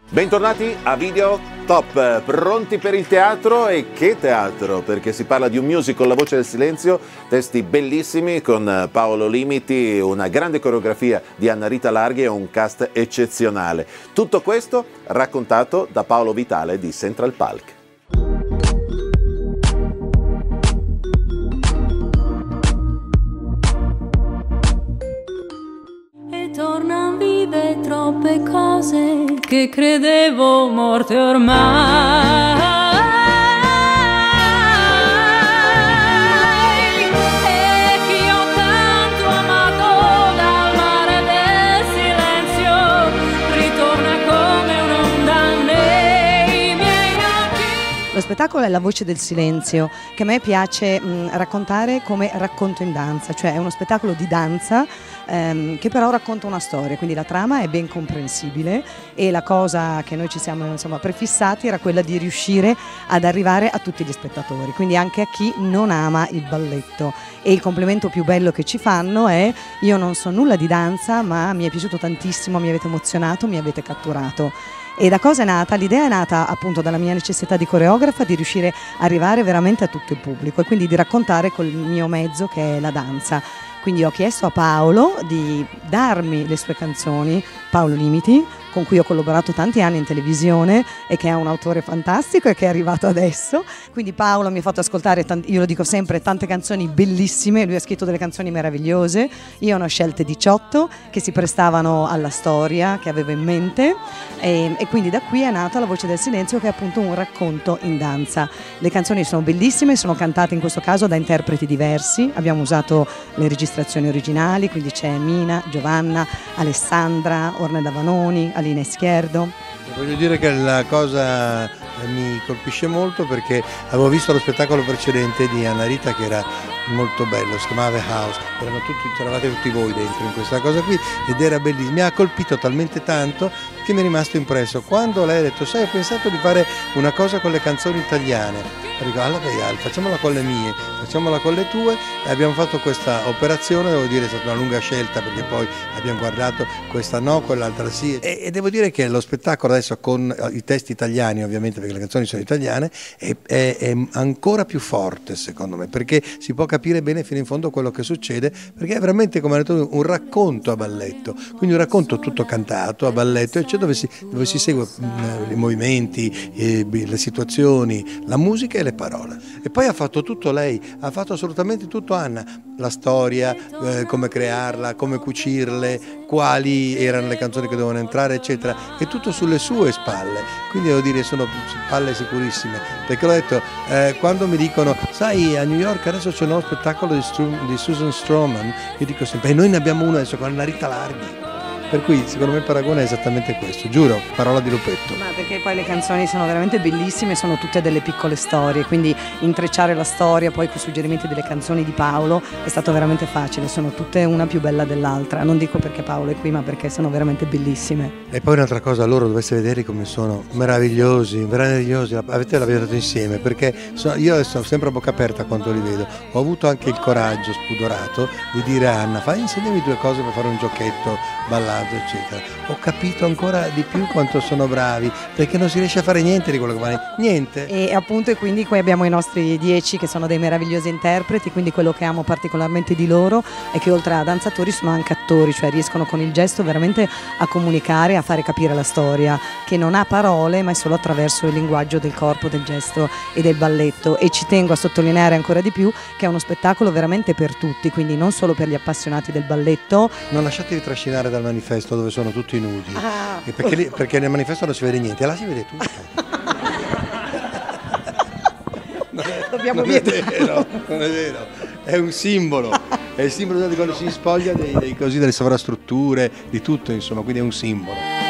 Bentornati a Video Top, pronti per il teatro? E che teatro, perché si parla di un musical, La voce del silenzio, testi bellissimi con Paolo Limiti, una grande coreografia di Anna Rita Larghi e un cast eccezionale. Tutto questo raccontato da Paolo Vitale di Central Park. Torna vive troppe cose che credevo morte ormai. E che ho tanto amato dal mare del silenzio ritorna come un'onda nei miei occhi. Lo spettacolo è La voce del silenzio, che a me piace raccontare come racconto in danza, cioè è uno spettacolo di danza che però racconta una storia, quindi la trama è ben comprensibile e la cosa che noi ci siamo prefissati era quella di riuscire ad arrivare a tutti gli spettatori, quindi anche a chi non ama il balletto. E il complimento più bello che ci fanno è: io non so nulla di danza, ma mi è piaciuto tantissimo, mi avete emozionato, mi avete catturato. E da cosa è nata? L'idea è nata appunto dalla mia necessità di coreografa di riuscire a arrivare veramente a tutto il pubblico e quindi di raccontare col mio mezzo che è la danza. Quindi ho chiesto a Paolo di darmi le sue canzoni, Paolo Limiti, con cui ho collaborato tanti anni in televisione e che è un autore fantastico e che è arrivato adesso. Quindi Paolo mi ha fatto ascoltare, io lo dico sempre, tante canzoni bellissime, lui ha scritto delle canzoni meravigliose, io ne ho scelte 18 che si prestavano alla storia che avevo in mente e quindi da qui è nata La voce del silenzio, che è appunto un racconto in danza. Le canzoni sono bellissime, sono cantate in questo caso da interpreti diversi, abbiamo usato le registrazioni originali, quindi c'è Mina, Giovanna, Alessandra, Ornella Vanoni, Alina Izquierdo. Voglio dire che la cosa mi colpisce molto perché avevo visto lo spettacolo precedente di Anna Rita che era molto bello, si chiamava The House, c'eravate tutti voi dentro in questa cosa qui ed era bellissimo, mi ha colpito talmente tanto che mi è rimasto impresso. Quando lei ha detto: sai, ho pensato di fare una cosa con le canzoni italiane, dico alla Veial, facciamola con le mie, facciamola con le tue, e abbiamo fatto questa operazione. Devo dire è stata una lunga scelta perché poi abbiamo guardato questa no, quell'altra sì, e devo dire che lo spettacolo adesso con i testi italiani, ovviamente perché le canzoni sono italiane, è ancora più forte secondo me, perché si può capire bene fino in fondo quello che succede, perché è veramente, come ha detto, un racconto a balletto, quindi un racconto tutto cantato a balletto, cioè dove si segue i movimenti, le situazioni, la musica e le parole. E poi ha fatto tutto lei, ha fatto assolutamente tutto Anna, la storia, come crearla, come cucirle, quali erano le canzoni che dovevano entrare, eccetera, e tutto sulle sue spalle. Quindi devo dire sono spalle sicurissime, perché l'ho detto, quando mi dicono: sai, a New York adesso c'è un nuovo spettacolo di Susan Stroman, io dico sempre: e noi ne abbiamo uno adesso con Anna Rita Larghi. Per cui secondo me il paragone è esattamente questo, giuro, parola di Lupetto. Ma perché poi le canzoni sono veramente bellissime, sono tutte delle piccole storie, quindi intrecciare la storia poi con i suggerimenti delle canzoni di Paolo è stato veramente facile, sono tutte una più bella dell'altra, non dico perché Paolo è qui ma perché sono veramente bellissime. E poi un'altra cosa, loro doveste vedere come sono meravigliosi, avete lavorato insieme, perché io sono sempre a bocca aperta quando li vedo. Ho avuto anche il coraggio spudorato di dire a Anna: insegnami due cose per fare un giochetto ballato, eccetera. Ho capito ancora di più quanto sono bravi, perché non si riesce a fare niente di quello che fanno, niente. E appunto, e quindi qui abbiamo i nostri 10 che sono dei meravigliosi interpreti, quindi quello che amo particolarmente di loro è che oltre a danzatori sono anche attori, cioè riescono con il gesto veramente a comunicare, a fare capire la storia, che non ha parole ma è solo attraverso il linguaggio del corpo, del gesto e del balletto. E ci tengo a sottolineare ancora di più che è uno spettacolo veramente per tutti, quindi non solo per gli appassionati del balletto. Non lasciatevi trascinare dal manifesto dove sono tutti nudi, perché nel manifesto non si vede niente, là si vede tutto. Dobbiamo vietare. Non è vero, è un simbolo, è il simbolo di quando si spoglia delle sovrastrutture, di tutto, insomma, quindi è un simbolo.